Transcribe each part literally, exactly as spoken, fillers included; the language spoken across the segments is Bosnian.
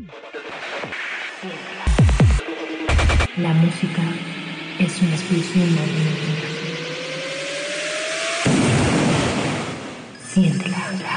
La música es una explosión de adrenalina. Siéntela.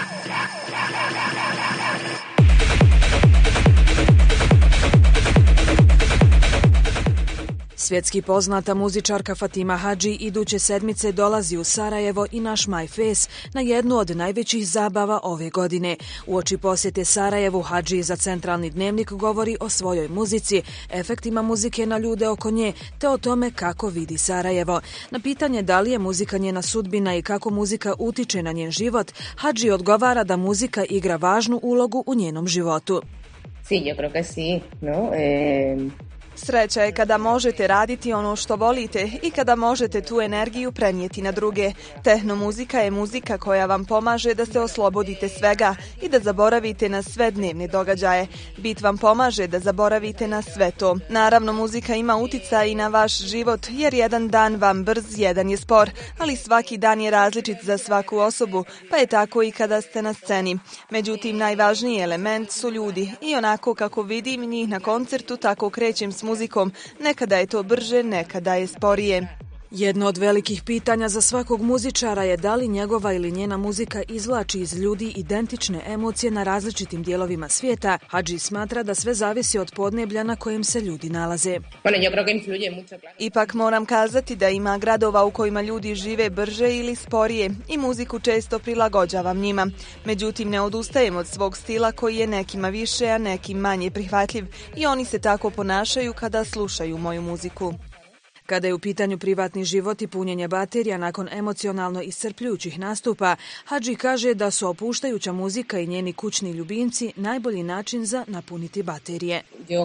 Svjetski poznata muzičarka Fatima Hadži iduće sedmice dolazi u Sarajevo i naš MyFace na jednu od najvećih zabava ove godine. Uoči posjete Sarajevu Hadži za Centralni dnevnik govori o svojoj muzici, efektima muzike na ljude oko nje, te o tome kako vidi Sarajevo. Na pitanje da li je muzika njena sudbina i kako muzika utiče na njen život, Hadži odgovara da muzika igra važnu ulogu u njenom životu. Sí, yo creo que sí, ¿no? Eh... Sreća je kada možete raditi ono što volite i kada možete tu energiju prenijeti na druge. Tehno muzika je muzika koja vam pomaže da se oslobodite svega i da zaboravite na sve dnevne događaje. Bit vam pomaže da zaboravite na sve to. Naravno, muzika ima uticaj i na vaš život, jer jedan dan vam brz, jedan je spor, ali svaki dan je različit za svaku osobu, pa je tako i kada ste na sceni. Međutim, najvažniji element su ljudi i onako kako vidim njih na koncertu, tako krećem s muzikom. Nekada je to brže, nekada je sporije. Jedno od velikih pitanja za svakog muzičara je da li njegova ili njena muzika izvlači iz ljudi identične emocije na različitim dijelovima svijeta. Hadži smatra da sve zavisi od podneblja na kojem se ljudi nalaze. Ipak moram kazati da ima gradova u kojima ljudi žive brže ili sporije i muziku često prilagođavam njima. Međutim, ne odustajem od svog stila koji je nekima više, a nekim manje prihvatljiv i oni se tako ponašaju kada slušaju moju muziku. Kada je u pitanju privatni život i punjenje baterija nakon emocionalno iscrpljujućih nastupa, Hadži kaže da su opuštajuća muzika i njeni kućni ljubimci najbolji način za napuniti baterije.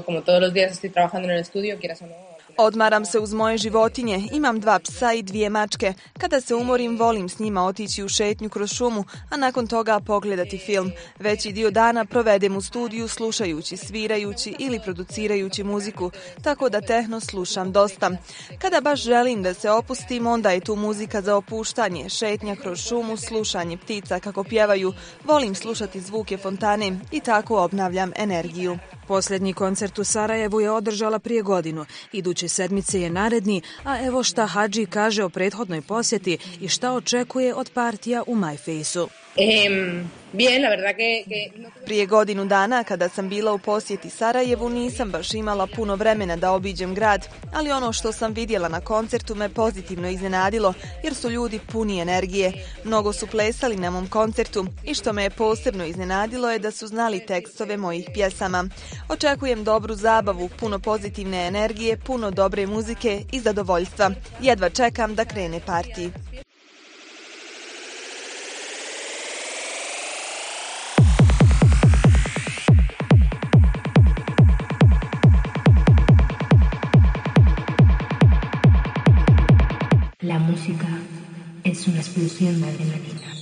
Odmaram se uz moje životinje, imam dva psa i dvije mačke. Kada se umorim, volim s njima otići u šetnju kroz šumu, a nakon toga pogledati film. Veći dio dana provedem u studiju slušajući, svirajući ili producirajući muziku, tako da tehno slušam dosta. Kada baš želim da se opustim, onda je tu muzika za opuštanje, šetnja kroz šumu, slušanje ptica kako pjevaju, volim slušati zvuke fontane i tako obnavljam energiju. Posljednji koncert u Sarajevu je održala prije godinu. Iduće sedmice je naredni, a evo šta Hadži kaže o prethodnoj posjeti i šta očekuje od partija u MyFaceu. Prije godinu dana, kada sam bila u posjeti Sarajevu, nisam baš imala puno vremena da obiđem grad, ali ono što sam vidjela na koncertu me pozitivno iznenadilo, jer su ljudi puni energije. Mnogo su plesali na mom koncertu i što me je posebno iznenadilo je da su znali tekstove mojih pjesama. Očekujem dobru zabavu, puno pozitivne energije, puno dobre muzike i zadovoljstva. Jedva čekam da krene partij. La música es una explosión de adrenalina.